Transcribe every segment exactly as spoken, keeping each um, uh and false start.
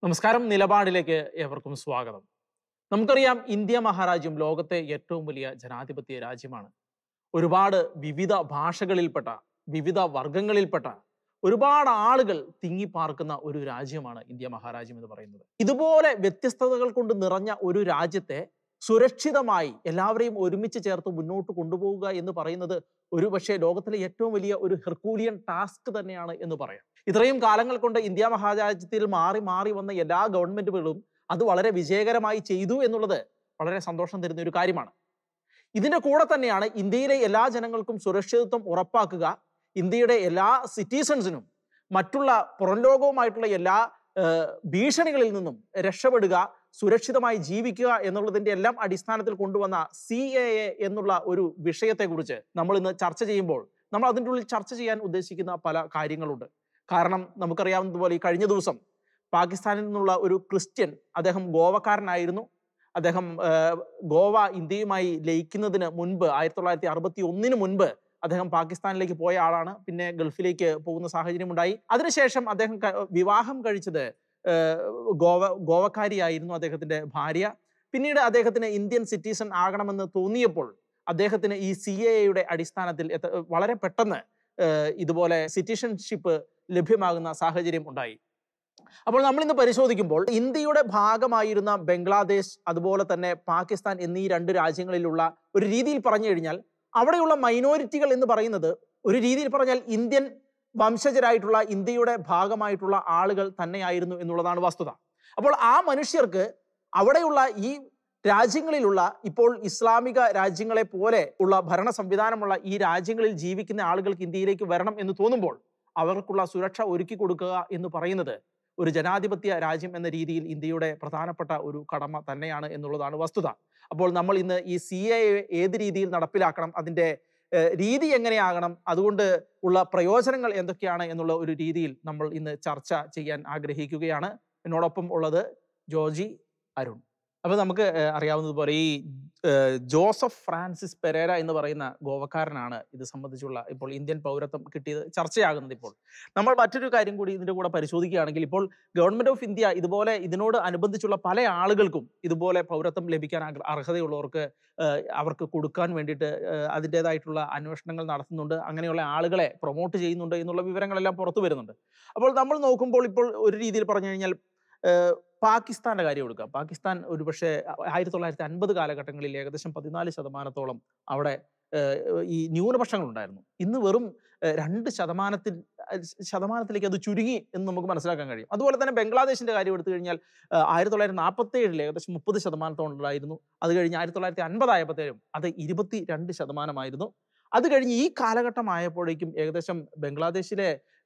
നമസ്കാരം. നിലപാടിലേക്ക് ഏവർക്കും സ്വാഗതം. നമുക്കറിയാം, ഇന്ത്യ മഹാരാജ്യം ലോകത്തെ ഏറ്റവും വലിയ ജനാധിപത്യ രാജ്യമാണ്. ഒരുപാട് വിവിധ ഭാഷകളിൽപ്പെട്ട, വിവിധ വർഗങ്ങളിൽപ്പെട്ട ഒരുപാട് ആളുകൾ തിങ്ങിപ്പാർക്കുന്ന ഒരു രാജ്യമാണ് ഇന്ത്യ മഹാരാജ്യം എന്ന് പറയുന്നത്. ഇതുപോലെ വ്യത്യസ്തതകൾ കൊണ്ട് നിറഞ്ഞ ഒരു രാജ്യത്തെ സുരക്ഷിതമായി എല്ലാവരെയും ഒരുമിച്ച് ചേർത്ത് മുന്നോട്ട് കൊണ്ടുപോവുക എന്ന് പറയുന്നത് ഒരു പക്ഷേ ലോകത്തിലെ ഏറ്റവും വലിയ ഒരു ഹെർക്കൂലിയൻ ടാസ്ക് തന്നെയാണ് എന്ന് പറയാം. ഇത്രയും കാലങ്ങൾ കൊണ്ട് ഇന്ത്യ മഹാരാജ്യത്തിൽ മാറി മാറി വന്ന എല്ലാ ഗവൺമെന്റുകളും അത് വളരെ വിജയകരമായി ചെയ്തു എന്നുള്ളത് വളരെ സന്തോഷം തരുന്ന ഒരു കാര്യമാണ്. ഇതിന്റെ കൂടെ തന്നെയാണ് ഇന്ത്യയിലെ എല്ലാ ജനങ്ങൾക്കും സുരക്ഷിതത്വം ഉറപ്പാക്കുക, ഇന്ത്യയുടെ എല്ലാ സിറ്റിസൺസിനും മറ്റുള്ള പുറം ലോകവുമായിട്ടുള്ള എല്ലാ ഭീഷണികളിൽ നിന്നും രക്ഷപ്പെടുക, സുരക്ഷിതമായി ജീവിക്കുക എന്നുള്ളതിന്റെ എല്ലാം അടിസ്ഥാനത്തിൽ കൊണ്ടുവന്ന സി എ എ എന്നുള്ള ഒരു വിഷയത്തെക്കുറിച്ച് നമ്മൾ ഇന്ന് ചർച്ച ചെയ്യുമ്പോൾ നമ്മൾ അതിൻ്റെ ഉള്ളിൽ ചർച്ച ചെയ്യാൻ ഉദ്ദേശിക്കുന്ന പല കാര്യങ്ങളുണ്ട്. കാരണം നമുക്കറിയാവുന്നതുപോലെ ഈ കഴിഞ്ഞ ദിവസം പാകിസ്ഥാനിൽ നിന്നുള്ള ഒരു ക്രിസ്ത്യൻ, അദ്ദേഹം ഗോവക്കാരനായിരുന്നു. അദ്ദേഹം ഗോവ ഇന്ത്യയുമായി ലയിക്കുന്നതിന് മുൻപ് ആയിരത്തി തൊള്ളായിരത്തി അറുപത്തി ഒന്നിന് മുൻപ് അദ്ദേഹം പാകിസ്ഥാനിലേക്ക് പോയ ആളാണ്. പിന്നെ ഗൾഫിലേക്ക് പോകുന്ന സാഹചര്യം ഉണ്ടായി. അതിനുശേഷം അദ്ദേഹം വിവാഹം കഴിച്ചത് ഗോവ ഗോവക്കാരിയായിരുന്നു അദ്ദേഹത്തിന്റെ ഭാര്യ. പിന്നീട് അദ്ദേഹത്തിന് ഇന്ത്യൻ സിറ്റിസൺ ആകണമെന്ന് തോന്നിയപ്പോൾ അദ്ദേഹത്തിന് ഈ സി എ എയുടെ അടിസ്ഥാനത്തിൽ വളരെ പെട്ടെന്ന് ഇതുപോലെ സിറ്റിസൺഷിപ്പ് ലഭ്യമാകുന്ന സാഹചര്യം ഉണ്ടായി. അപ്പോൾ നമ്മൾ ഇന്ന് പരിശോധിക്കുമ്പോൾ ഇന്ത്യയുടെ ഭാഗമായിരുന്ന ബംഗ്ലാദേശ്, അതുപോലെ തന്നെ പാകിസ്ഥാൻ എന്നീ രണ്ട് രാജ്യങ്ങളിലുള്ള ഒരു രീതിയിൽ പറഞ്ഞു കഴിഞ്ഞാൽ അവിടെയുള്ള മൈനോരിറ്റികൾ എന്ന് പറയുന്നത് ഒരു രീതിയിൽ പറഞ്ഞാൽ ഇന്ത്യൻ വംശജരായിട്ടുള്ള ഇന്ത്യയുടെ ഭാഗമായിട്ടുള്ള ആളുകൾ തന്നെയായിരുന്നു എന്നുള്ളതാണ് വസ്തുത. അപ്പോൾ ആ മനുഷ്യർക്ക് അവിടെയുള്ള ഈ രാജ്യങ്ങളിലുള്ള ഇപ്പോൾ ഇസ്ലാമിക രാജ്യങ്ങളെ പോലെ ഉള്ള ഭരണ സംവിധാനമുള്ള ഈ രാജ്യങ്ങളിൽ ജീവിക്കുന്ന ആളുകൾക്ക് ഇന്ത്യയിലേക്ക് വരണം എന്ന് തോന്നുമ്പോൾ അവർക്കുള്ള സുരക്ഷ ഒരുക്കി കൊടുക്കുക എന്ന് പറയുന്നത് ഒരു ജനാധിപത്യ രാജ്യം എന്ന രീതിയിൽ ഇന്ത്യയുടെ പ്രധാനപ്പെട്ട ഒരു കടമ തന്നെയാണ് എന്നുള്ളതാണ് വസ്തുത. അപ്പോൾ നമ്മൾ ഇന്ന് ഈ സി എ ഏത് രീതിയിൽ നടപ്പിലാക്കണം, അതിൻ്റെ രീതി എങ്ങനെയാകണം, അതുകൊണ്ട് ഉള്ള പ്രയോജനങ്ങൾ എന്തൊക്കെയാണ് എന്നുള്ള ഒരു രീതിയിൽ നമ്മൾ ഇന്ന് ചർച്ച ചെയ്യാൻ ആഗ്രഹിക്കുകയാണ്. എന്നോടൊപ്പം ഉള്ളത് ജോർജി അരുൺ. അപ്പോൾ നമുക്ക് അറിയാവുന്നതുപോലെ ഈ ജോസഫ് ഫ്രാൻസിസ് പെരേര എന്ന് പറയുന്ന ഗോവക്കാരനാണ് ഇത് സംബന്ധിച്ചുള്ള ഇപ്പോൾ ഇന്ത്യൻ പൗരത്വം കിട്ടിയത് ചർച്ചയാകുന്നത്. ഇപ്പോൾ നമ്മൾ മറ്റൊരു കാര്യം കൂടി ഇതിൻ്റെ കൂടെ പരിശോധിക്കുകയാണെങ്കിൽ ഇപ്പോൾ ഗവൺമെന്റ് ഓഫ് ഇന്ത്യ ഇതുപോലെ ഇതിനോട് അനുബന്ധിച്ചുള്ള പല ആളുകൾക്കും ഇതുപോലെ പൗരത്വം ലഭിക്കാൻ അർഹതയുള്ളവർക്ക് അവർക്ക് കൊടുക്കാൻ വേണ്ടിയിട്ട് അതിൻ്റെതായിട്ടുള്ള അന്വേഷണങ്ങൾ നടത്തുന്നുണ്ട്. അങ്ങനെയുള്ള ആളുകളെ പ്രൊമോട്ട് ചെയ്യുന്നുണ്ട് എന്നുള്ള വിവരങ്ങളെല്ലാം പുറത്തു വരുന്നുണ്ട്. അപ്പോൾ നമ്മൾ നോക്കുമ്പോൾ ഇപ്പോൾ ഒരു രീതിയിൽ പറഞ്ഞു കഴിഞ്ഞാൽ പാകിസ്ഥാന്റെ കാര്യം എടുക്കാം. പാകിസ്ഥാൻ ഒരുപക്ഷെ ആയിരത്തി തൊള്ളായിരത്തി അൻപത് കാലഘട്ടങ്ങളിൽ ഏകദേശം പതിനാല് ശതമാനത്തോളം അവിടെ ഈ ന്യൂനപക്ഷങ്ങൾ ഉണ്ടായിരുന്നു. ഇന്ന് വെറും രണ്ട് ശതമാനത്തിൽ ശതമാനത്തിലേക്ക് അത് ചുരുങ്ങി എന്ന് നമുക്ക് മനസ്സിലാക്കാൻ കഴിയും. അതുപോലെ തന്നെ ബംഗ്ലാദേശിന്റെ കാര്യം എടുത്തു കഴിഞ്ഞാൽ ആയിരത്തി തൊള്ളായിരത്തി നാൽപ്പത്തി ഏഴിൽ ഏകദേശം മുപ്പത് ശതമാനത്തോളം ഉണ്ടായിരുന്നു. അത് കഴിഞ്ഞ് ആയിരത്തി തൊള്ളായിരത്തി അൻപത് ആയപ്പോഴത്തേക്കും അത് ഇരുപത്തി രണ്ട് ശതമാനമായിരുന്നു. അത് കഴിഞ്ഞ് ഈ കാലഘട്ടം ആയപ്പോഴേക്കും ഏകദേശം ബംഗ്ലാദേശിലെ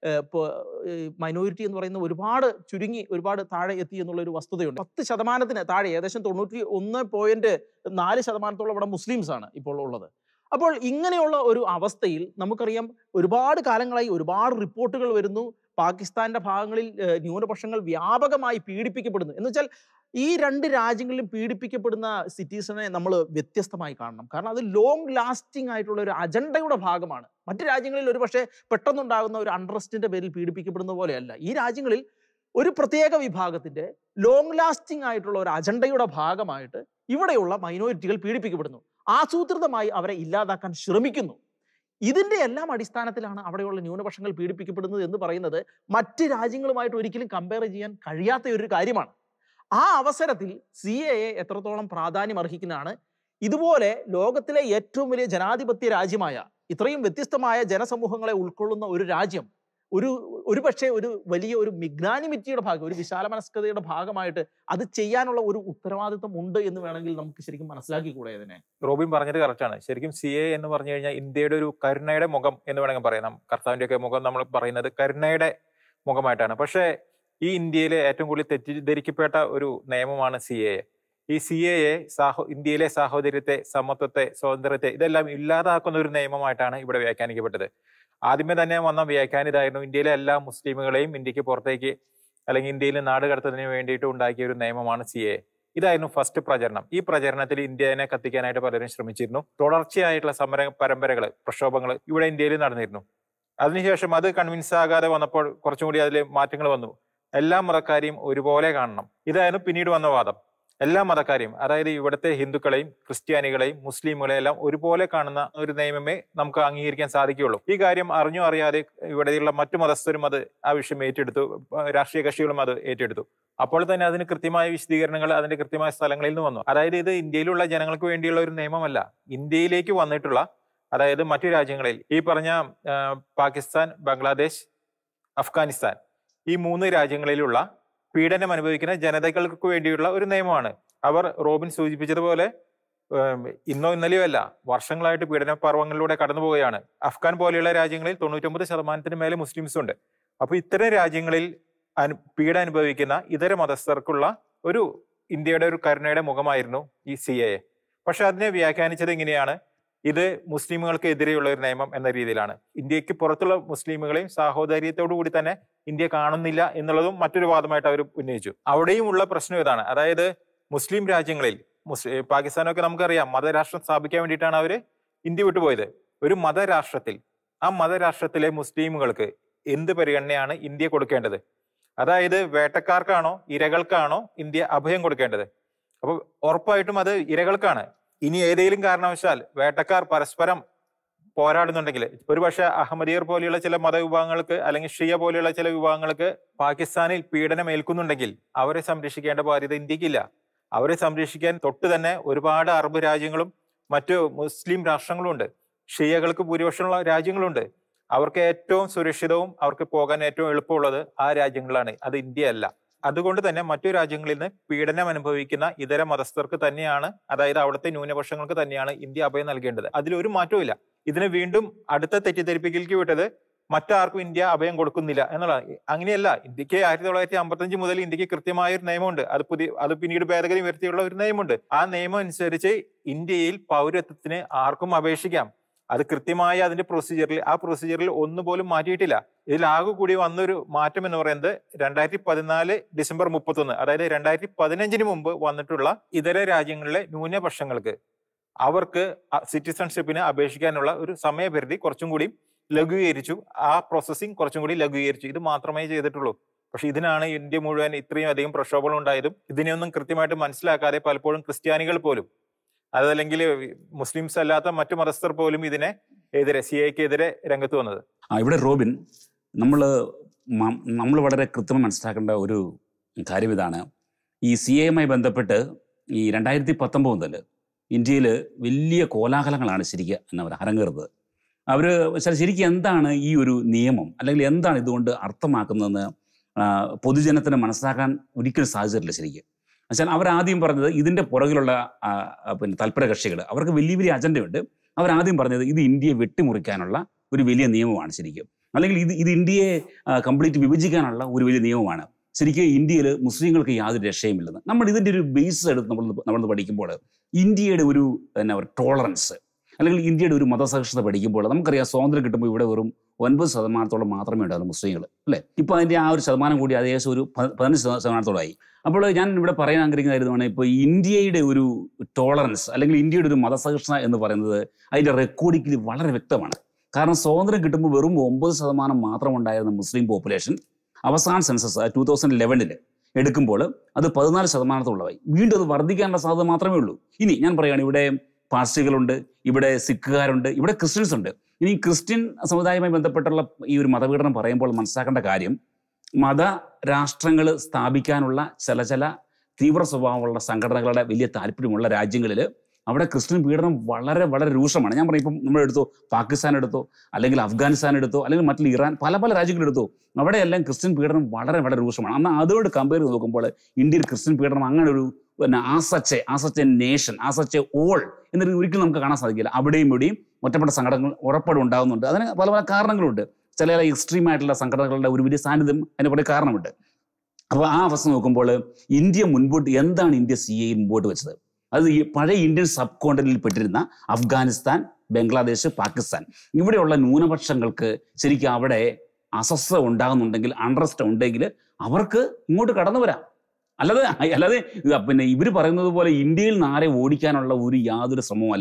മൈനോറിറ്റി എന്ന് പറയുന്ന ഒരുപാട് ചുരുങ്ങി ഒരുപാട് താഴെ എത്തി എന്നുള്ളൊരു വസ്തുതയുണ്ട്. പത്ത് ശതമാനത്തിന് താഴെ ഏകദേശം തൊണ്ണൂറ്റി ഒന്ന് പോയിന്റ് നാല് ശതമാനത്തോളം ഇവിടെ മുസ്ലിംസ് ആണ് ഇപ്പോൾ ഉള്ളത്. അപ്പോൾ ഇങ്ങനെയുള്ള ഒരു അവസ്ഥയിൽ നമുക്കറിയാം ഒരുപാട് കാലങ്ങളായി ഒരുപാട് റിപ്പോർട്ടുകൾ വരുന്നു. പാകിസ്ഥാന്റെ ഭാഗങ്ങളിൽ ന്യൂനപക്ഷങ്ങൾ വ്യാപകമായി പീഡിപ്പിക്കപ്പെടുന്നു. എന്ന് വെച്ചാൽ ഈ രണ്ട് രാജ്യങ്ങളിലും പീഡിപ്പിക്കപ്പെടുന്ന സിറ്റിസനെ നമ്മൾ വ്യത്യസ്തമായി കാണണം. കാരണം അത് ലോങ് ലാസ്റ്റിംഗ് ആയിട്ടുള്ള ഒരു അജണ്ടയുടെ ഭാഗമാണ്. മറ്റു രാജ്യങ്ങളിൽ ഒരു പക്ഷേ പെട്ടെന്നുണ്ടാകുന്ന ഒരു അൺറസ്റ്റിന്റെ പേരിൽ പീഡിപ്പിക്കപ്പെടുന്ന പോലെയല്ല. ഈ രാജ്യങ്ങളിൽ ഒരു പ്രത്യേക വിഭാഗത്തിന്റെ ലോങ് ലാസ്റ്റിംഗ് ആയിട്ടുള്ള ഒരു അജണ്ടയുടെ ഭാഗമായിട്ട് ഇവിടെയുള്ള മൈനോരിറ്റികൾ പീഡിപ്പിക്കപ്പെടുന്നു. ആസൂത്രിതമായി അവരെ ഇല്ലാതാക്കാൻ ശ്രമിക്കുന്നു. ഇതിന്റെ എല്ലാം അടിസ്ഥാനത്തിലാണ് അവിടെയുള്ള ന്യൂനപക്ഷങ്ങൾ പീഡിപ്പിക്കപ്പെടുന്നത് എന്ന് പറയുന്നത് മറ്റ് രാജ്യങ്ങളുമായിട്ട് ഒരിക്കലും കമ്പയർ ചെയ്യാൻ കഴിയാത്ത ഒരു കാര്യമാണ്. ആ അവസരത്തിൽ സി എ എ എത്രത്തോളം പ്രാധാന്യം അർഹിക്കുന്നതാണ്. ഇതുപോലെ ലോകത്തിലെ ഏറ്റവും വലിയ ജനാധിപത്യ രാജ്യമായ, ഇത്രയും വ്യത്യസ്തമായ ജനസമൂഹങ്ങളെ ഉൾക്കൊള്ളുന്ന ഒരു രാജ്യം ഒരു ഒരു പക്ഷേ ഒരു വലിയ ഒരു മിഗ്നാനിമിറ്റിയുടെ ഭാഗം, ഒരു വിശാല മനസ്കതയുടെ ഭാഗമായിട്ട് അത് ചെയ്യാനുള്ള ഒരു ഉത്തരവാദിത്വം ഉണ്ട് എന്ന് വേണമെങ്കിൽ നമുക്ക് ശരിക്കും മനസ്സിലാക്കിക്കൂടെ അതിനെ? റോബിൻ പറഞ്ഞത് കറക്റ്റാണ്. ശരിക്കും സി എ എന്ന് പറഞ്ഞു കഴിഞ്ഞാൽ ഇന്ത്യയുടെ ഒരു കരുണയുടെ മുഖം എന്ന് വേണമെങ്കിൽ പറയാം. കർത്താവിന്റെ ഒക്കെ മുഖം നമ്മൾ പറയുന്നത് കരുണയുടെ മുഖമായിട്ടാണ്. പക്ഷേ ഈ ഇന്ത്യയിലെ ഏറ്റവും കൂടുതൽ തെറ്റിദ്ധരിക്കപ്പെട്ട ഒരു നിയമമാണ് സി എ. ഈ സി എ സാഹോ ഇന്ത്യയിലെ സാഹോദര്യത്തെ, സമത്വത്തെ, സ്വാതന്ത്ര്യത്തെ ഇതെല്ലാം ഇല്ലാതാക്കുന്ന ഒരു നിയമമായിട്ടാണ് ഇവിടെ വ്യാഖ്യാനിക്കപ്പെട്ടത്. ആദ്യമേ തന്നെ വന്ന വ്യാഖ്യാനം ഇതായിരുന്നു: ഇന്ത്യയിലെ എല്ലാ മുസ്ലിമുകളെയും ഇന്ത്യക്ക് പുറത്തേക്ക് അല്ലെങ്കിൽ ഇന്ത്യയിൽ നാട് കടത്തുന്നതിന് വേണ്ടിയിട്ട് ഉണ്ടാക്കിയ ഒരു നിയമമാണ് സി എ. ഇതായിരുന്നു ഫസ്റ്റ് പ്രചരണം. ഈ പ്രചരണത്തിൽ ഇന്ത്യനെ കത്തിക്കാനായിട്ട് പലരും ശ്രമിച്ചിരുന്നു. തുടർച്ചയായിട്ടുള്ള സമര പരമ്പരകൾ, പ്രക്ഷോഭങ്ങൾ ഇവിടെ ഇന്ത്യയിൽ നടന്നിരുന്നു. അതിനുശേഷം അത് കൺവിൻസ് ആകാതെ വന്നപ്പോൾ കുറച്ചും കൂടി അതിൽ മാറ്റങ്ങൾ വന്നു. എല്ലാ മതക്കാരെയും ഒരുപോലെ കാണണം. ഇതായിരുന്നു പിന്നീട് വന്ന വാദം. എല്ലാ മതക്കാരെയും, അതായത് ഇവിടുത്തെ ഹിന്ദുക്കളെയും ക്രിസ്ത്യാനികളെയും മുസ്ലിമുകളെയും എല്ലാം ഒരുപോലെ കാണുന്ന ഒരു നിയമമേ നമുക്ക് അംഗീകരിക്കാൻ സാധിക്കുകയുള്ളൂ. ഈ കാര്യം അറിഞ്ഞോ അറിയാതെ ഇവിടെയുള്ള മറ്റു മതസ്ഥരും അത് ആ വിഷയം ഏറ്റെടുത്തു, രാഷ്ട്രീയ കക്ഷികളും അത് ഏറ്റെടുത്തു. അപ്പോൾ തന്നെ അതിന് കൃത്യമായ വിശദീകരണങ്ങൾ അതിന്റെ കൃത്യമായ സ്ഥലങ്ങളിൽ നിന്ന് വന്നു. അതായത് ഇത് ഇന്ത്യയിലുള്ള ജനങ്ങൾക്ക് വേണ്ടിയുള്ള ഒരു നിയമമല്ല, ഇന്ത്യയിലേക്ക് വന്നിട്ടുള്ള, അതായത് മറ്റു രാജ്യങ്ങളിൽ ഈ പറഞ്ഞ പാകിസ്ഥാൻ, ബംഗ്ലാദേശ്, അഫ്ഗാനിസ്ഥാൻ ഈ മൂന്ന് രാജ്യങ്ങളിലുള്ള പീഡനം അനുഭവിക്കുന്ന ജനതകൾക്ക് വേണ്ടിയുള്ള ഒരു നിയമമാണ്. അവർ റോബിൻ സൂചിപ്പിച്ചതുപോലെ ഇന്നോ ഇന്നലെയോ അല്ല, വർഷങ്ങളായിട്ട് പീഡന പർവ്വങ്ങളിലൂടെ കടന്നു പോവുകയാണ്. അഫ്ഗാൻ പോലെയുള്ള രാജ്യങ്ങളിൽ തൊണ്ണൂറ്റൊമ്പത് ശതമാനത്തിന് മേലെ മുസ്ലിംസ് ഉണ്ട്. അപ്പൊ ഇത്തരം രാജ്യങ്ങളിൽ അനു പീഡ അനുഭവിക്കുന്ന ഇതര മതസ്ഥർക്കുള്ള ഒരു ഇന്ത്യയുടെ ഒരു കരുണയുടെ മുഖമായിരുന്നു ഈ സി എ എ. പക്ഷെ അതിനെ വ്യാഖ്യാനിച്ചത് എങ്ങനെയാണ്? ഇത് മുസ്ലിമുകൾക്ക് എതിരെയുള്ള ഒരു നിയമം എന്ന രീതിയിലാണ്. ഇന്ത്യക്ക് പുറത്തുള്ള മുസ്ലിമുകളെയും സാഹോദര്യത്തോടു കൂടി തന്നെ ഇന്ത്യ കാണുന്നില്ല എന്നുള്ളതും മറ്റൊരു വാദമായിട്ട് അവർ ഉന്നയിച്ചു. അവിടെയും ഉള്ള പ്രശ്നം ഇതാണ്. അതായത് മുസ്ലിം രാജ്യങ്ങളിൽ, മുസ്ലിം പാകിസ്ഥാനൊക്കെ നമുക്കറിയാം, മതരാഷ്ട്രം സ്ഥാപിക്കാൻ വേണ്ടിയിട്ടാണ് അവർ ഇന്ത്യ വിട്ടുപോയത്. ഒരു മതരാഷ്ട്രത്തിൽ ആ മതരാഷ്ട്രത്തിലെ മുസ്ലിമുകൾക്ക് എന്ത് പരിഗണനയാണ് ഇന്ത്യ കൊടുക്കേണ്ടത്? അതായത് വേട്ടക്കാർക്കാണോ ഇരകൾക്കാണോ ഇന്ത്യ അഭയം കൊടുക്കേണ്ടത്? അപ്പൊ ഉറപ്പായിട്ടും അത് ഇരകൾക്കാണ്. ഇനി ഏതെങ്കിലും കാരണവശാൽ വേട്ടക്കാർ പരസ്പരം പോരാടുന്നുണ്ടെങ്കിൽ, ഒരുപക്ഷെ അഹമ്മദിയർ പോലെയുള്ള ചില മതവിഭാഗങ്ങൾക്ക് അല്ലെങ്കിൽ ഷിയ പോലെയുള്ള ചില വിഭാഗങ്ങൾക്ക് പാകിസ്ഥാനിൽ പീഡനം ഏൽക്കുന്നുണ്ടെങ്കിൽ അവരെ സംരക്ഷിക്കേണ്ട ബാധ്യത ഇന്ത്യക്കില്ല. അവരെ സംരക്ഷിക്കാൻ തൊട്ട് തന്നെ ഒരുപാട് അറബ് രാജ്യങ്ങളും മറ്റു മുസ്ലിം രാഷ്ട്രങ്ങളും ഉണ്ട്. ഷിയകൾക്ക് ഭൂരിപക്ഷമുള്ള രാജ്യങ്ങളുണ്ട്. അവർക്ക് ഏറ്റവും സുരക്ഷിതവും അവർക്ക് പോകാൻ ഏറ്റവും എളുപ്പമുള്ളത് ആ രാജ്യങ്ങളാണ്, അത് ഇന്ത്യ അല്ല. അതുകൊണ്ട് തന്നെ മറ്റു രാജ്യങ്ങളിൽ നിന്ന് പീഡനം അനുഭവിക്കുന്ന ഇതര മതസ്ഥർക്ക് തന്നെയാണ്, അതായത് അവിടുത്തെ ന്യൂനപക്ഷങ്ങൾക്ക് തന്നെയാണ് ഇന്ത്യ അഭയം നൽകേണ്ടത്. അതിലൊരു മാറ്റവും ഇല്ല. ഇതിനെ വീണ്ടും അടുത്ത തെറ്റിദ്ധരിപ്പിക്കലേക്ക് വിട്ടത് മറ്റാർക്കും ഇന്ത്യ അഭയം കൊടുക്കുന്നില്ല എന്നുള്ളതാണ്. അങ്ങനെയല്ല. ഇന്ത്യക്ക് ആയിരത്തി തൊള്ളായിരത്തി അമ്പത്തഞ്ച് മുതൽ ഇന്ത്യക്ക് കൃത്യമായ ഒരു നിയമമുണ്ട്. അത് പുതിയ അത് പിന്നീട് ഭേദഗതി വരുത്തിയുള്ള ഒരു നിയമമുണ്ട്. ആ നിയമം അനുസരിച്ച് ഇന്ത്യയിൽ പൗരത്വത്തിന് ആർക്കും അപേക്ഷിക്കാം. അത് കൃത്യമായ അതിന്റെ പ്രൊസീജിയറിൽ ആ പ്രൊസീജിയറിൽ ഒന്നുപോലും മാറ്റിയിട്ടില്ല. ഇതിൽ ആകെ കൂടി വന്നൊരു മാറ്റം എന്ന് പറയുന്നത് രണ്ടായിരത്തി പതിനാല് ഡിസംബർ മുപ്പത്തൊന്ന്, അതായത് രണ്ടായിരത്തി പതിനഞ്ചിന് മുമ്പ് വന്നിട്ടുള്ള ഇതര രാജ്യങ്ങളിലെ ന്യൂനപക്ഷങ്ങൾക്ക് അവർക്ക് സിറ്റിസൺഷിപ്പിന് അപേക്ഷിക്കാനുള്ള ഒരു സമയപരിധി കുറച്ചും കൂടി ലഘൂകരിച്ചു. ആ പ്രോസസ്സിംഗ് കുറച്ചും കൂടി ലഘൂകരിച്ചു. ഇത് മാത്രമേ ചെയ്തിട്ടുള്ളൂ. പക്ഷെ ഇതിനാണ് ഇന്ത്യ മുഴുവൻ ഇത്രയും അധികം പ്രക്ഷോഭങ്ങൾ ഉണ്ടായതും. ഇതിനെയൊന്നും കൃത്യമായിട്ട് മനസ്സിലാക്കാതെ പലപ്പോഴും ക്രിസ്ത്യാനികൾ പോലും, അതല്ലെങ്കിൽ മുസ്ലിംസ് അല്ലാത്ത മറ്റു മതസ്ഥർ പോലും ഇതിനെ എതിരെ സി എക്ക് എതിരെ രംഗത്ത് വന്നത്. ആ ഇവിടെ റോബിൻ, നമ്മൾ നമ്മൾ വളരെ കൃത്യമായി മനസ്സിലാക്കേണ്ട ഒരു കാര്യം ഇതാണ്. ഈ സി എയുമായി ബന്ധപ്പെട്ട് ഈ രണ്ടായിരത്തി പത്തൊമ്പത് മുതൽ ഇന്ത്യയിൽ വലിയ കോലാഹലങ്ങളാണ് ശരിക്കും എന്നവർ അരങ്ങേറുന്നത്. അവർ ശരിക്കും എന്താണ് ഈ ഒരു നിയമം, അല്ലെങ്കിൽ എന്താണ് ഇതുകൊണ്ട് അർത്ഥമാക്കുന്നതെന്ന് പൊതുജനത്തിന് മനസ്സിലാക്കാൻ ഒരിക്കലും സാധിച്ചിട്ടില്ല ശരിക്കും. എന്നുവെച്ചാൽ അവരാദ്യം പറഞ്ഞത് ഇതിൻ്റെ പുറകിലുള്ള പിന്നെ തൽപര കക്ഷികൾ, അവർക്ക് വലിയ വലിയ അജണ്ടയുണ്ട്. അവരാദ്യം പറഞ്ഞത് ഇത് ഇന്ത്യയെ വെട്ടിമുറിക്കാനുള്ള ഒരു വലിയ നിയമമാണ് ശരിക്കും, അല്ലെങ്കിൽ ഇത് ഇത് ഇന്ത്യയെ കംപ്ലീറ്റ് വിഭജിക്കാനുള്ള ഒരു വലിയ നിയമമാണ്. ശരിക്കും ഇന്ത്യയിൽ മുസ്ലിങ്ങൾക്ക് യാതൊരു രക്ഷയുമില്ലെന്ന് നമ്മൾ ഇതിൻ്റെ ഒരു ബേസ് എടുത്ത് നമ്മൾ നമ്മൾ പഠിക്കുമ്പോൾ ഇന്ത്യയുടെ ഒരു എന്നാ പറയുക ടോളറൻസ്, അല്ലെങ്കിൽ ഇന്ത്യയുടെ ഒരു മതസഹിഷ്ണുത പഠിക്കുമ്പോൾ നമുക്കറിയാം സ്വാതന്ത്ര്യം കിട്ടുമ്പോൾ ഇവിടെ വെറും ഒൻപത് ശതമാനത്തോളം മാത്രമേ ഉണ്ടാകുള്ളൂ മുസ്ലിങ്ങൾ, അല്ലേ? ഇപ്പോൾ അതിൻ്റെ ആ ഒരു ശതമാനം കൂടി ഏകദേശം ഒരു പതിനഞ്ച് ശതമാനത്തോളമായി. അപ്പോൾ ഞാൻ ഇവിടെ പറയാൻ ആഗ്രഹിക്കുന്ന കാര്യമാണ്, ഇപ്പോൾ ഇന്ത്യയുടെ ഒരു ടോളറൻസ് അല്ലെങ്കിൽ ഇന്ത്യയുടെ ഒരു മതസഹിഷ്ണുത എന്ന് പറയുന്നത് അതിൻ്റെ റെക്കോർഡിൽ വളരെ വ്യക്തമാണ്. കാരണം സ്വാതന്ത്ര്യം കിട്ടുമ്പോൾ വെറും ഒമ്പത് ശതമാനം മാത്രം ഉണ്ടായിരുന്ന മുസ്ലിം പോപ്പുലേഷൻ അവസാന സെൻസസ് ടൂ തൗസൻഡ് ലെവനിൽ എടുക്കുമ്പോൾ അത് പതിനാല് ശതമാനത്തോളമായി. വീണ്ടും അത് വർദ്ധിക്കാനുള്ള സാധ്യത മാത്രമേ ഉള്ളൂ. ഇനി ഞാൻ പറയുകയാണ്, ഇവിടെ പാർസികളുണ്ട്, ഇവിടെ സിഖുകാരുണ്ട്, ഇവിടെ ക്രിസ്ത്യൻസ് ഉണ്ട്. ഇനി ക്രിസ്ത്യൻ സമുദായവുമായി ബന്ധപ്പെട്ടുള്ള ഈ ഒരു മതപീഡനം പറയുമ്പോൾ മനസ്സിലാക്കേണ്ട കാര്യം, മത രാഷ്ട്രങ്ങൾ സ്ഥാപിക്കാനുള്ള ചില ചില തീവ്ര സ്വഭാവമുള്ള സംഘടനകളുടെ വലിയ താല്പര്യമുള്ള രാജ്യങ്ങളിൽ അവിടെ ക്രിസ്ത്യൻ പീഡനം വളരെ വളരെ രൂക്ഷമാണ്. ഞാൻ പറയും, ഇപ്പം നമ്മളെടുത്തോ പാകിസ്ഥാൻ എടുത്തോ, അല്ലെങ്കിൽ അഫ്ഗാനിസ്ഥാൻ എടുത്തോ, അല്ലെങ്കിൽ മറ്റുള്ള ഇറാൻ, പല പല രാജ്യങ്ങളെടുത്തോ, അവിടെയെല്ലാം ക്രിസ്ത്യൻ പീഡനം വളരെ വളരെ രൂക്ഷമാണ്. എന്നാൽ അതോട് കമ്പയർ ചെയ്ത് നോക്കുമ്പോൾ ഇന്ത്യയിൽ ക്രിസ്ത്യൻ പീഡനം അങ്ങനെ ഒരു പിന്നെ as such as such a nation as such a whole എന്നൊരു ഒരിക്കലും നമുക്ക് കാണാൻ സാധിക്കില്ല. അവിടെയും ഇവിടെയും ഒറ്റപ്പെട്ട സംഘടനകൾ ഉറപ്പാടും ഉണ്ടാകുന്നുണ്ട്. അതിന് പല പല കാരണങ്ങളുണ്ട്. ചില എക്സ്ട്രീം ആയിട്ടുള്ള സംഘടനകളുടെ ഒരു വലിയ സാന്നിധ്യം അതിന് കുറേ കാരണമുണ്ട്. അപ്പോൾ ആ അവസ്ഥ നോക്കുമ്പോൾ ഇന്ത്യ മുൻപോട്ട് എന്താണ് ഇന്ത്യ സി എ മുമ്പോട്ട് വെച്ചത്? അത് ഈ പഴയ ഇന്ത്യൻ സബ് കോണ്ടിനിൽ പെട്ടിരുന്ന അഫ്ഗാനിസ്ഥാൻ, ബംഗ്ലാദേശ്, പാകിസ്ഥാൻ ഇവിടെയുള്ള ന്യൂനപക്ഷങ്ങൾക്ക് ശരിക്കും അവിടെ അസ്വസ്ഥത ഉണ്ടാകുന്നുണ്ടെങ്കിൽ, അൺറസ്റ്റ് ഉണ്ടെങ്കിൽ അവർക്ക് ഇങ്ങോട്ട് കടന്നു വരാം. അല്ലാതെ അല്ലാതെ പിന്നെ ഇവർ പറയുന്നത് പോലെ ഇന്ത്യയിൽ നിന്ന് ആരെ ഓടിക്കാനുള്ള ഒരു യാതൊരു ശ്രമവുമല്ല.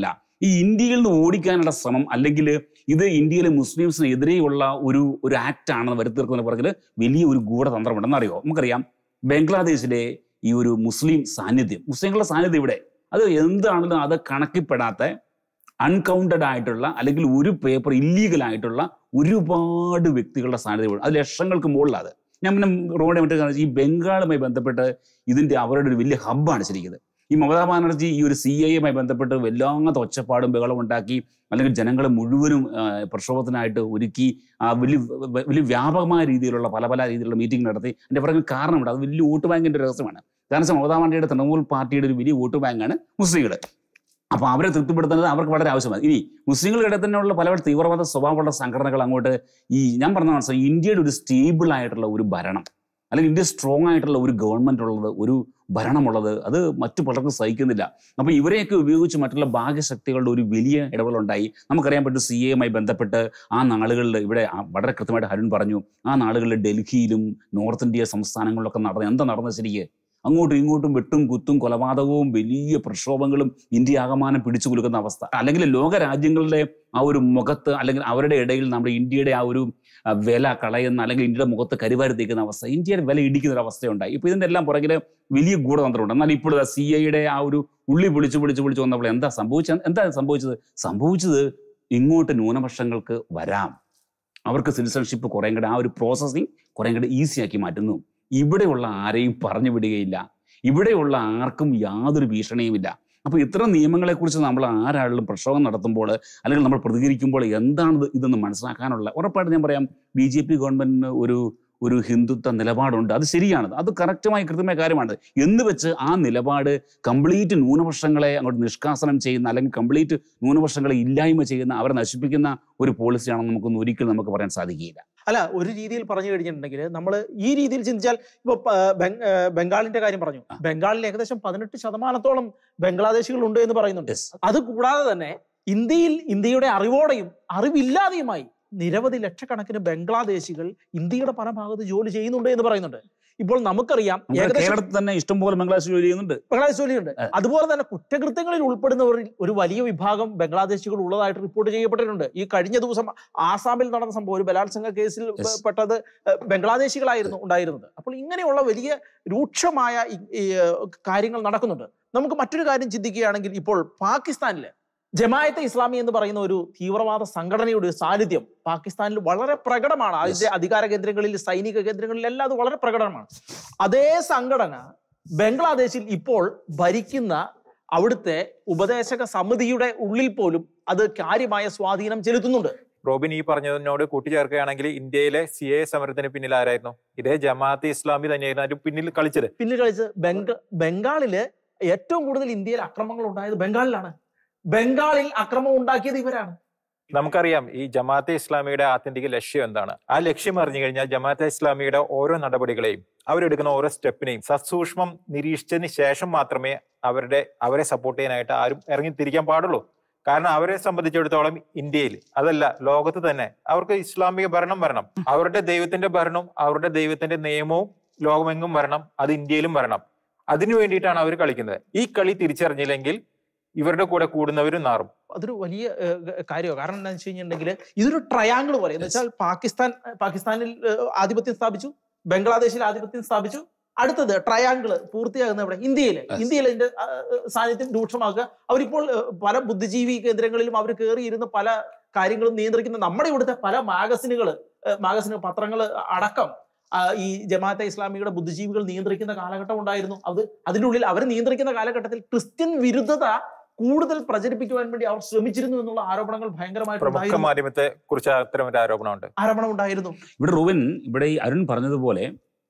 ഈ ഇന്ത്യയിൽ നിന്ന് ഓടിക്കാനുള്ള ശ്രമം, അല്ലെങ്കിൽ ഇത് ഇന്ത്യയിലെ മുസ്ലിംസിനെതിരെയുള്ള ഒരു ഒരു ആക്ട് ആണെന്ന് വരുത്തി തീർക്കുന്ന പുറകിൽ വലിയ ഒരു ഗൂഢതന്ത്രമുണ്ടെന്ന് അറിയോ? നമുക്കറിയാം ബംഗ്ലാദേശിലെ ഈ ഒരു മുസ്ലിം സാന്നിധ്യം, മുസ്ലിങ്ങളുടെ സാന്നിധ്യം ഇവിടെ, അത് എന്താണെങ്കിലും അത് കണക്കിൽപ്പെടാത്ത അൺകൗണ്ടഡ് ആയിട്ടുള്ള അല്ലെങ്കിൽ ഒരു പേപ്പർ ഇല്ലീഗലായിട്ടുള്ള ഒരുപാട് വ്യക്തികളുടെ സാന്നിധ്യം, അത് ലക്ഷങ്ങൾക്ക് മുകളിലാണ്. ഞാൻ പിന്നെ റോഡ് മറ്റേ ഈ ബംഗാളുമായി ബന്ധപ്പെട്ട് ഇതിൻ്റെ അവരുടെ ഒരു വലിയ ഹബ്ബാണ് ശരിക്കും. ഈ മമതാ ബാനർജി ഈ ഒരു സി ഐ എമായി ബന്ധപ്പെട്ട് വല്ലാത്ത ഒച്ചപ്പാടും ബഹളം ഉണ്ടാക്കി, അല്ലെങ്കിൽ ജനങ്ങളെ മുഴുവനും പ്രക്ഷോഭത്തിനായിട്ട് ഒരുക്കി, ആ വലിയ വലിയ വ്യാപകമായ രീതിയിലുള്ള പല പല രീതിയിലുള്ള മീറ്റിംഗ് നടത്തി. എൻ്റെ പുറകിൽ കാരണമുണ്ട്, അത് വലിയ വോട്ട് ബാങ്കിൻ്റെ രഹസ്യമാണ്. കാരണം വെച്ചാൽ മമതാ ബാനർജിയുടെ തൃണമൂൽ പാർട്ടിയുടെ ഒരു വലിയ വോട്ട് ബാങ്കാണ് മുസ്ലിങ്ങൾ. അപ്പോൾ അവരെ തൃപ്തിപ്പെടുത്തുന്നത് അവർക്ക് വളരെ ആവശ്യമാണ്. ഇനി മുസ്ലിങ്ങളുടെ തന്നെയുള്ള പല പല തീവ്രവാദ സ്വഭാവമുള്ള സംഘടനകൾ അങ്ങോട്ട് ഈ ഞാൻ പറഞ്ഞ മനസ്സിലായി ഇന്ത്യയുടെ ഒരു സ്റ്റേബിൾ ആയിട്ടുള്ള ഒരു ഭരണം, അല്ലെങ്കിൽ ഇന്ത്യ സ്ട്രോങ് ആയിട്ടുള്ള ഒരു ഗവൺമെൻറ് ഉള്ളത്, ഒരു ഭരണമുള്ളത്, അത് മറ്റു പലർക്കും സഹിക്കുന്നില്ല. അപ്പോൾ ഇവരെയൊക്കെ ഉപയോഗിച്ച് മറ്റുള്ള ഭാഗ്യശക്തികളുടെ ഒരു വലിയ ഇടപെടലുണ്ടായി. നമുക്കറിയാൻ പറ്റും സി എയുമായി ബന്ധപ്പെട്ട് ആ നാളുകളിൽ ഇവിടെ വളരെ കൃത്യമായിട്ട് അരുൺ പറഞ്ഞു, ആ നാളുകളിൽ ഡൽഹിയിലും നോർത്ത് ഇന്ത്യ സംസ്ഥാനങ്ങളിലൊക്കെ നടന്നത് എന്താ നടന്നത് ശരിക്ക്? അങ്ങോട്ടും ഇങ്ങോട്ടും വെട്ടും കുത്തും കൊലപാതകവും വലിയ പ്രക്ഷോഭങ്ങളും ഇന്ത്യ ആകമാനം പിടിച്ചു കൊടുക്കുന്ന അവസ്ഥ, അല്ലെങ്കിൽ ലോകരാജ്യങ്ങളുടെ ആ ഒരു മുഖത്ത്, അല്ലെങ്കിൽ അവരുടെ ഇടയിൽ നമ്മുടെ ഇന്ത്യയുടെ ആ ഒരു വില കളയുന്ന, അല്ലെങ്കിൽ ഇന്ത്യയുടെ മുഖത്ത് കരിവാരി തേക്കുന്ന അവസ്ഥ, ഇന്ത്യയുടെ വില ഇടിക്കുന്ന ഒരു അവസ്ഥയുണ്ടായി. ഇപ്പോൾ ഇതിൻ്റെ എല്ലാം പുറകിൽ വലിയ ഗൂഢതന്ത്രമുണ്ട്. എന്നാൽ ഇപ്പോൾ സി ഐയുടെ ആ ഒരു ഉള്ളി പൊളിച്ച് പൊളിച്ച് പൊളിച്ച് വന്നപ്പോൾ എന്താ സംഭവിച്ചത്? എന്താ സംഭവിച്ചത് സംഭവിച്ചത് ഇങ്ങോട്ട് ന്യൂനപക്ഷങ്ങൾക്ക് വരാം, അവർക്ക് സിറ്റിസൺഷിപ്പ് കുറേ കൂടെ ആ ഒരു പ്രോസസ്സിങ് കുറേ കൂടെ ഈസിയാക്കി മാറ്റുന്നു. ഇവിടെയുള്ള ആരെയും പറഞ്ഞു വിടുകയില്ല, ഇവിടെയുള്ള ആർക്കും യാതൊരു ഭീഷണിയുമില്ല. അപ്പോൾ ഇത്തരം നിയമങ്ങളെക്കുറിച്ച് നമ്മൾ ആരാളും പ്രക്ഷോഭം നടത്തുമ്പോൾ, അല്ലെങ്കിൽ നമ്മൾ പ്രതികരിക്കുമ്പോൾ എന്താണ് ഇതെന്ന് മനസ്സിലാക്കാനുള്ള, ഉറപ്പായിട്ട് ഞാൻ പറയാം, ബി ജെ പി ഗവൺമെൻറ്റിന് ഒരു ഒരു ഹിന്ദുത്വ നിലപാടുണ്ട്. അത് ശരിയാണ്, അത് കറക്റ്റുമായി കൃത്യമായ കാര്യമാണ്. എന്ന് വെച്ച് ആ നിലപാട് കംപ്ലീറ്റ് ന്യൂനപക്ഷങ്ങളെ അങ്ങോട്ട് നിഷ്കാസനം ചെയ്യുന്ന, അല്ലെങ്കിൽ കംപ്ലീറ്റ് ന്യൂനപക്ഷങ്ങളെ ഇല്ലായ്മ ചെയ്യുന്ന, അവരെ നശിപ്പിക്കുന്ന ഒരു പോളിസിയാണെന്ന് നമുക്കൊന്നും ഒരിക്കലും നമുക്ക് പറയാൻ സാധിക്കുകയില്ല. അല്ല, ഒരു രീതിയിൽ പറഞ്ഞു കഴിഞ്ഞിട്ടുണ്ടെങ്കിൽ നമ്മൾ ഈ രീതിയിൽ ചിന്തിച്ചാൽ, ഇപ്പൊ ബംഗാളിന്റെ കാര്യം പറഞ്ഞു, ബംഗാളിൽ ഏകദേശം പതിനെട്ട് ശതമാനത്തോളം ബംഗ്ലാദേശികൾ ഉണ്ട് എന്ന് പറയുന്നുണ്ട്. അത് കൂടാതെ തന്നെ ഇന്ത്യയിൽ ഇന്ത്യയുടെ അറിവോടെയും അറിവില്ലാതെയുമായി നിരവധി ലക്ഷക്കണക്കിന് ബംഗ്ലാദേശികൾ ഇന്ത്യയുടെ പല ഭാഗത്ത് ജോലി ചെയ്യുന്നുണ്ട് എന്ന് പറയുന്നുണ്ട്. ഇപ്പോൾ നമുക്കറിയാം കേരളത്തിൽ തന്നെ ഇഷ്ടംപോലെ ബംഗ്ലാദേശ് ജോലി ചെയ്യുന്നുണ്ട് ബംഗ്ലാദേശ് ജോലിയുണ്ട്. അതുപോലെ തന്നെ കുറ്റകൃത്യങ്ങളിൽ ഉൾപ്പെടുന്നവരിൽ ഒരു വലിയ വിഭാഗം ബംഗ്ലാദേശികൾ ഉള്ളതായിട്ട് റിപ്പോർട്ട് ചെയ്യപ്പെട്ടിട്ടുണ്ട്. ഈ കഴിഞ്ഞ ദിവസം ആസാമിൽ നടന്ന സംഭവം, ഒരു ബലാത്സംഗ കേസിൽ പെട്ടത് ബംഗ്ലാദേശികളായിരുന്നു ഉണ്ടായിരുന്നത്. അപ്പോൾ ഇങ്ങനെയുള്ള വലിയ രൂക്ഷമായ കാര്യങ്ങൾ നടക്കുന്നുണ്ട്. നമുക്ക് മറ്റൊരു കാര്യം ചിന്തിക്കുകയാണെങ്കിൽ, ഇപ്പോൾ പാകിസ്ഥാനില് ജമാഅത്തെ ഇസ്ലാമി എന്ന് പറയുന്ന ഒരു തീവ്രവാദ സംഘടനയുടെ സാന്നിധ്യം പാകിസ്ഥാനിൽ വളരെ പ്രകടമാണ്. അതിന്റെ അധികാര കേന്ദ്രങ്ങളിൽ, സൈനിക കേന്ദ്രങ്ങളിലെല്ലാം അത് വളരെ പ്രകടമാണ്. അതേ സംഘടന ബംഗ്ലാദേശിൽ ഇപ്പോൾ ഭരിക്കുന്ന അവിടുത്തെ ഉപദേശക സമിതിയുടെ ഉള്ളിൽ പോലും അത് കാര്യമായ സ്വാധീനം ചെലുത്തുന്നുണ്ട്. റോബിൻ ഈ പറഞ്ഞതിനോട് കൂട്ടിച്ചേർക്കുകയാണെങ്കിൽ, ഇന്ത്യയിലെ സി എ സമരത്തിന് പിന്നിൽ ആരായിരുന്നു? ഇതേ ജമാഅത്തെ ഇസ്ലാമി തന്നെയായിരുന്നു അതിന് പിന്നിൽ കളിച്ചത് പിന്നിൽ കളിച്ചത് ബംഗ ബംഗാളില് ഏറ്റവും കൂടുതൽ ഇന്ത്യയിൽ അക്രമങ്ങൾ ഉണ്ടായത് ബംഗാളിലാണ്. ബംഗാളിൽ അക്രമം ഉണ്ടാക്കിയത് ഇവരാണ്. നമുക്കറിയാം ഈ ജമാഅത്തെ ഇസ്ലാമിയുടെ ആത്യന്തിക ലക്ഷ്യം എന്താണ്. ആ ലക്ഷ്യം അറിഞ്ഞു കഴിഞ്ഞാൽ ജമാഅത്തെ ഇസ്ലാമിയുടെ ഓരോ നടപടികളെയും, അവരെടുക്കുന്ന ഓരോ സ്റ്റെപ്പിനെയും സസൂക്ഷ്മം നിരീക്ഷിച്ചതിന് ശേഷം മാത്രമേ അവരുടെ അവരെ സപ്പോർട്ട് ചെയ്യാനായിട്ട് ആരും ഇറങ്ങി തിരിക്കാൻ പാടുള്ളൂ. കാരണം അവരെ സംബന്ധിച്ചിടത്തോളം ഇന്ത്യയിൽ അതല്ല, ലോകത്ത് തന്നെ അവർക്ക് ഇസ്ലാമിക ഭരണം വരണം. അവരുടെ ദൈവത്തിന്റെ ഭരണവും അവരുടെ ദൈവത്തിന്റെ നിയമവും ലോകമെങ്ങും വരണം, അത് ഇന്ത്യയിലും വരണം. അതിനു വേണ്ടിയിട്ടാണ് അവർ കളിക്കുന്നത്. ഈ കളി തിരിച്ചറിഞ്ഞില്ലെങ്കിൽ ഇവരുടെ കൂടെ കൂടുന്നവരും നാറും. അതൊരു വലിയ കാര്യമാണ്. കാരണം എന്താണെന്ന് വെച്ച് കഴിഞ്ഞിട്ടുണ്ടെങ്കിൽ ഇതൊരു ട്രയാങ്കിൾ പോലെ, എന്ന് വെച്ചാൽ പാകിസ്ഥാൻ പാകിസ്ഥാനിൽ ആധിപത്യം സ്ഥാപിച്ചു, ബംഗ്ലാദേശിൽ ആധിപത്യം സ്ഥാപിച്ചു, അടുത്തത് ട്രയാങ്കിള് പൂർത്തിയാകുന്ന ഇവിടെ ഇന്ത്യയിലെ ഇന്ത്യയിൽ അതിന്റെ സാന്നിധ്യം രൂക്ഷമാക്കുക. അവരിപ്പോൾ പല ബുദ്ധിജീവി കേന്ദ്രങ്ങളിലും അവർ കയറിയിരുന്ന് പല കാര്യങ്ങളും നിയന്ത്രിക്കുന്ന, നമ്മുടെ ഇവിടുത്തെ പല മാഗസിനുകൾ മാഗസിന് പത്രങ്ങൾ അടക്കം ഈ ജമാഅത്തെ ഇസ്ലാമിയുടെ ബുദ്ധിജീവികൾ നിയന്ത്രിക്കുന്ന കാലഘട്ടം ഉണ്ടായിരുന്നു. അത് അതിൻ്റെ ഉള്ളിൽ അവർ നിയന്ത്രിക്കുന്ന കാലഘട്ടത്തിൽ ക്രിസ്ത്യൻ വിരുദ്ധത കൂടുതൽ പ്രചരിപ്പിക്കുവാൻ വേണ്ടി അവർ ശ്രമിച്ചിരുന്നു എന്നുള്ള ആരോപണങ്ങൾ ഭയങ്കരമായിട്ട് മാധ്യമത്തെ കുറിച്ച് അത്തരം ഒരു ആരോപണമുണ്ട് ആരോപണം ഉണ്ടായിരുന്നു. ഇവിടെ റോബിൻ, ഇവിടെ ഈ അരുൺ പറഞ്ഞതുപോലെ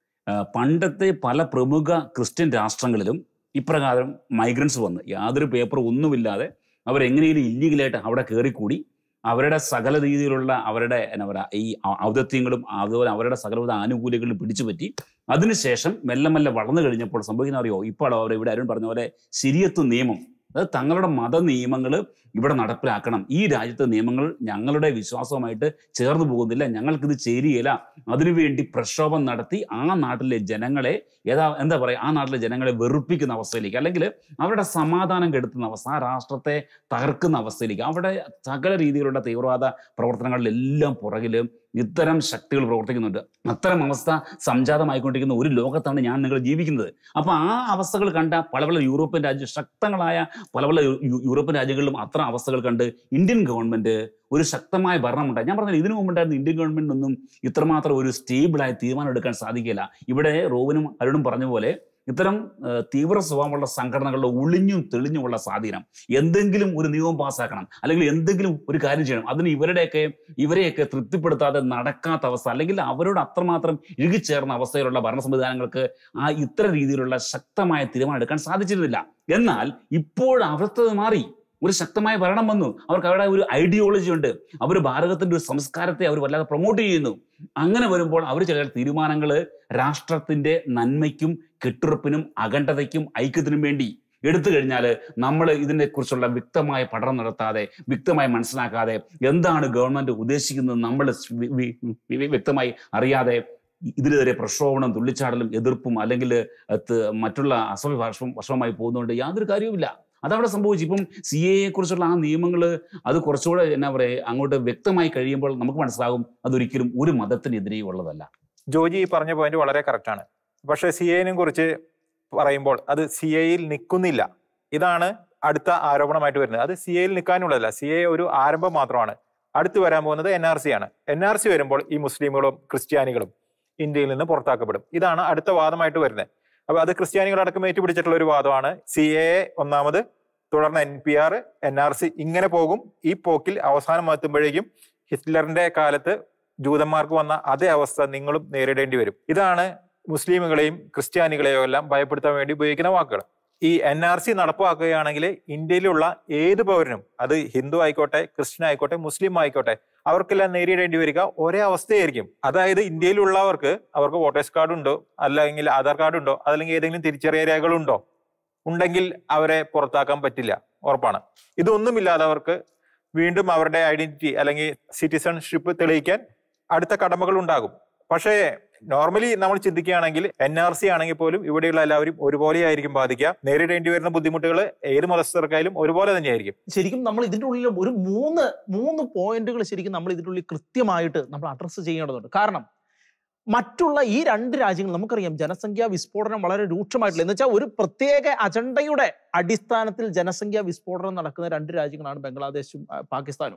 പണ്ടത്തെ പല പ്രമുഖ ക്രിസ്ത്യൻ രാഷ്ട്രങ്ങളിലും ഇപ്രകാരം മൈഗ്രൻസ് വന്ന് യാതൊരു പേപ്പറും ഒന്നുമില്ലാതെ അവരെങ്ങനെയും ഇല്ലീഗലായിട്ട് അവിടെ കയറിക്കൂടി അവരുടെ സകല രീതിയിലുള്ള അവരുടെ എന്താ പറയുക ഈ ഔദത്യങ്ങളും അതുപോലെ അവരുടെ സകലവിധ ആനുകൂല്യങ്ങളും പിടിച്ചുപറ്റി അതിനുശേഷം മെല്ലെ മെല്ലെ വളർന്നു കഴിഞ്ഞപ്പോൾ സംഭവിക്കുന്ന അറിയോ, ഇപ്പോൾ അവർ ഇവിടെ അരുൺ പറഞ്ഞ പോലെ ശരിയത്ത് നിയമം അതായത് തങ്ങളുടെ മത നിയമങ്ങൾ ഇവിടെ നടപ്പിലാക്കണം, ഈ രാജ്യത്തെ നിയമങ്ങൾ ഞങ്ങളുടെ വിശ്വാസവുമായിട്ട് ചേർന്ന് പോകുന്നില്ല, ഞങ്ങൾക്കിത് ചേരുകയില്ല, അതിനുവേണ്ടി പ്രക്ഷോഭം നടത്തി ആ നാട്ടിലെ ജനങ്ങളെ ഏതാ എന്താ പറയുക ആ നാട്ടിലെ ജനങ്ങളെ വെറുപ്പിക്കുന്ന അവസ്ഥയിലേക്ക്, അല്ലെങ്കിൽ അവരുടെ സമാധാനം കെടുത്തുന്ന അവസ്ഥ, ആ രാഷ്ട്രത്തെ തകർക്കുന്ന അവസ്ഥയിലേക്ക്, അവിടെ സകല രീതിയിലുള്ള തീവ്രവാദ പ്രവർത്തനങ്ങളിലെല്ലാം പുറകിൽ ഇത്തരം ശക്തികൾ പ്രവർത്തിക്കുന്നുണ്ട്. അത്തരം അവസ്ഥ സംജാതമായിക്കൊണ്ടിരിക്കുന്ന ഒരു ലോകത്താണ് ഞാൻ നിങ്ങൾ ജീവിക്കുന്നത്. അപ്പൊ ആ അവസ്ഥകൾ കണ്ട പല പല യൂറോപ്യൻ രാജ്യ ശക്തങ്ങളായ പല പല യൂറോപ്യൻ രാജ്യങ്ങളിലും അത്തരം അവസ്ഥകൾ കണ്ട് ഇന്ത്യൻ ഗവൺമെന്റ് ഒരു ശക്തമായ ഭരണമുണ്ടായി. ഞാൻ പറഞ്ഞത് ഇതിനു മുമ്പുണ്ടായിരുന്ന ഇന്ത്യൻ ഗവൺമെന്റിനൊന്നും ഇത്രമാത്രം ഒരു സ്റ്റേബിളായ തീരുമാനം എടുക്കാൻ സാധിക്കില്ല. ഇവിടെ റോബിനും അരുണും പറഞ്ഞ പോലെ ഇത്തരം തീവ്ര സ്വഭാവമുള്ള സംഘടനകളുടെ ഒളിഞ്ഞും തെളിഞ്ഞുമുള്ള സ്വാധീനം, എന്തെങ്കിലും ഒരു നിയമം പാസ്സാക്കണം അല്ലെങ്കിൽ എന്തെങ്കിലും ഒരു കാര്യം ചെയ്യണം, അതിന് ഇവരുടെയൊക്കെ ഇവരെയൊക്കെ തൃപ്തിപ്പെടുത്താതെ നടക്കാത്ത അവസ്ഥ, അല്ലെങ്കിൽ അവരോട് അത്രമാത്രം ഇഴുകിച്ചേർന്ന അവസ്ഥയിലുള്ള ഭരണ സംവിധാനങ്ങൾക്ക് ആ ഇത്തരം രീതിയിലുള്ള ശക്തമായ തീരുമാനം എടുക്കാൻ സാധിച്ചിരുന്നില്ല. എന്നാൽ ഇപ്പോൾ അവസ്ഥ മാറി, ഒരു ശക്തമായ ഭരണം വന്നു, അവർക്ക് അവരുടെ ഒരു ഐഡിയോളജി ഉണ്ട്, അവർ ഭാരതത്തിന്റെ ഒരു സംസ്കാരത്തെ അവർ വല്ലാതെ പ്രൊമോട്ട് ചെയ്യുന്നു. അങ്ങനെ വരുമ്പോൾ അവർ ചില തീരുമാനങ്ങൾ രാഷ്ട്രത്തിന്റെ നന്മയ്ക്കും കെട്ടുറപ്പിനും അഖണ്ഡതയ്ക്കും ഐക്യത്തിനും വേണ്ടി എടുത്തു കഴിഞ്ഞാൽ നമ്മൾ ഇതിനെ കുറിച്ചുള്ള വ്യക്തമായ പഠനം നടത്താതെ, വ്യക്തമായി മനസ്സിലാക്കാതെ, എന്താണ് ഗവൺമെന്റ് ഉദ്ദേശിക്കുന്നത് നമ്മൾ വ്യക്തമായി അറിയാതെ ഇതിനെതിരെ പ്രക്ഷോഭണം, തുള്ളിച്ചാടലും എതിർപ്പും അല്ലെങ്കിൽ മറ്റുള്ള അസഭ്യ വർഷമായി പോകുന്നതുകൊണ്ട് യാതൊരു കാര്യവുമില്ല. അതവിടെ സംഭവിച്ചു. ഇപ്പം സി എ കുറിച്ചുള്ള ആ നിയമങ്ങൾ അത് കുറച്ചുകൂടെ എന്നാ പറയുക അങ്ങോട്ട് വ്യക്തമായി കഴിയുമ്പോൾ നമുക്ക് മനസ്സിലാകും അതൊരിക്കലും ഒരു മതത്തിനെതിരെ ഉള്ളതല്ല. ജോജി പറഞ്ഞ പോയിന്റ് വളരെ കറക്റ്റാണ്. പക്ഷേ സി എനെ കുറിച്ച് പറയുമ്പോൾ അത് സി എയിൽ നിൽക്കുന്നില്ല. ഇതാണ് അടുത്ത ആരോപണമായിട്ട് വരുന്നത്. അത് സി എയിൽ നിൽക്കാനുള്ളതല്ല, സി എ ഒരു ആരംഭം മാത്രമാണ്. അടുത്ത് വരാൻ പോകുന്നത് എൻ ആർ സി ആണ്. എൻ ആർ സി വരുമ്പോൾ ഈ മുസ്ലിമുകളും ക്രിസ്ത്യാനികളും ഇന്ത്യയിൽ നിന്ന് പുറത്താക്കപ്പെടും. ഇതാണ് അടുത്ത വാദമായിട്ട് വരുന്നത്. അപ്പൊ അത് ക്രിസ്ത്യാനികളടക്കം ഏറ്റുപിടിച്ചിട്ടുള്ള ഒരു വാദമാണ്. സി എ ഒന്നാമത്, തുടർന്ന് N P R, N R C, ഇങ്ങനെ പോകും. ഈ പോക്കിൽ അവസാനം എത്തുമ്പോഴേക്കും ഹിറ്റ്ലറിന്റെ കാലത്ത് ജൂതന്മാർക്ക് വന്ന അതേ അവസ്ഥ നിങ്ങളും നേരിടേണ്ടി വരും. ഇതാണ് മുസ്ലിമുകളെയും ക്രിസ്ത്യാനികളെയോ എല്ലാം ഭയപ്പെടുത്താൻ വേണ്ടി ഉപയോഗിക്കുന്ന വാക്കുകൾ. ഈ എൻ ആർ സി നടപ്പാക്കുകയാണെങ്കിൽ ഇന്ത്യയിലുള്ള ഏത് പൗരനും, അത് ഹിന്ദു ആയിക്കോട്ടെ, ക്രിസ്ത്യൻ ആയിക്കോട്ടെ, മുസ്ലിം ആയിക്കോട്ടെ, അവർക്കെല്ലാം നേരിടേണ്ടി വരിക ഒരേ അവസ്ഥയായിരിക്കും. അതായത് ഇന്ത്യയിലുള്ളവർക്ക് അവർക്ക് വോട്ടേഴ്സ് കാർഡ് ഉണ്ടോ, അല്ലെങ്കിൽ ആധാർ കാർഡ് ഉണ്ടോ, അതല്ലെങ്കിൽ ഏതെങ്കിലും തിരിച്ചറിയൽ രേഖകളുണ്ടോ, ഉണ്ടെങ്കിൽ അവരെ പുറത്താക്കാൻ പറ്റില്ല, ഉറപ്പാണ്. ഇതൊന്നുമില്ലാതെ അവർക്ക് വീണ്ടും അവരുടെ ഐഡന്റിറ്റി അല്ലെങ്കിൽ സിറ്റിസൺഷിപ്പ് തെളിയിക്കാൻ അടുത്ത കടമകൾ ഉണ്ടാകും. പക്ഷേ നോർമലി നമ്മൾ ചിന്തിക്കുകയാണെങ്കിൽ എൻ ആർ സി ആണെങ്കിൽ പോലും ഇവിടെയുള്ള എല്ലാവരും ഒരുപോലെ ആയിരിക്കും ബാധിക്കുക. നേരിടേണ്ടി വരുന്ന ബുദ്ധിമുട്ടുകൾ ഏത് മതസ്ഥർക്കായാലും ഒരുപോലെ തന്നെയായിരിക്കും. ശരിക്കും നമ്മൾ ഇതിൻ്റെ ഉള്ളിൽ ഒരു മൂന്ന് മൂന്ന് പോയിന്റുകൾ ശരിക്കും നമ്മൾ ഇതിൻ്റെ ഉള്ളിൽ കൃത്യമായിട്ട് നമ്മൾ അഡ്രസ്സ് ചെയ്യേണ്ടതുണ്ട്. കാരണം മറ്റുള്ള ഈ രണ്ട് രാജ്യങ്ങൾ നമുക്കറിയാം ജനസംഖ്യാ വിസ്ഫോടനം വളരെ രൂക്ഷമായിട്ടുള്ള, എന്ന് വെച്ചാൽ ഒരു പ്രത്യേക അജണ്ടയുടെ അടിസ്ഥാനത്തിൽ ജനസംഖ്യാ വിസ്ഫോടനം നടക്കുന്ന രണ്ട് രാജ്യങ്ങളാണ് ബംഗ്ലാദേശും പാകിസ്ഥാനും.